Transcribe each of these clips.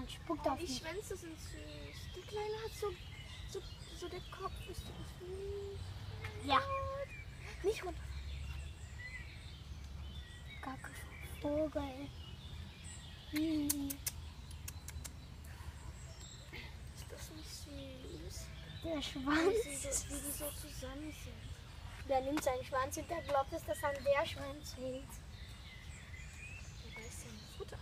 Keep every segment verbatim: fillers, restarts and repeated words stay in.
Dann spuckt er auf Die mich. Schwänze sind süß. Der Kleine hat so, so, so der Kopf ist so süß. Ja. Nicht runter. Kacke vom Vogel. Hm. Ist das nicht süß? Der Wie, sie Schwanz. so, wie die so zusammen sind. Der nimmt seinen Schwanz und der glaubt, dass das an der Schwanz hängt. Der beißt sein Futter.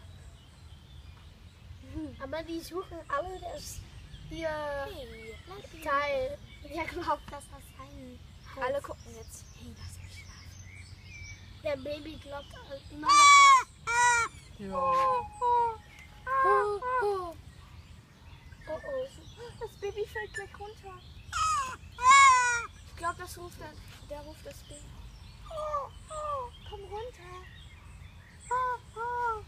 Aber die suchen alle das hier Hey, bleib hier. Teil. Der glaubt, dass das sein Hals Alle gucken jetzt. Hey, lass mich schlafen. Der Baby glaubt immer noch. Ja. Oh, oh. Oh oh. Das Baby fällt gleich runter. Ich glaube, das ruft der, der ruft das Baby. Oh, oh, komm runter. Oh, oh.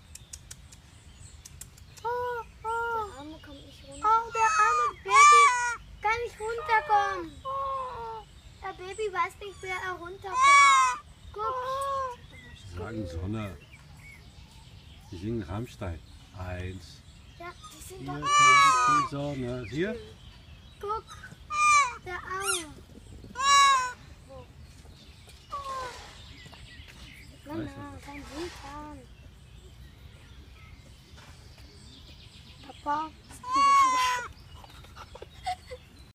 Oh, oh. Der Arme kommt nicht runter. Oh, der arme Baby kann nicht runterkommen. Oh, Der Baby weiß nicht, wer er runterkommt. Guck. Sagen Sonne. Die singen Rammstein. Eins. Ja, die sind Hier doch. kommt die Sonne. Hier? Guck. Der Arme. Nein, nein, kein Wildhahn. Papa.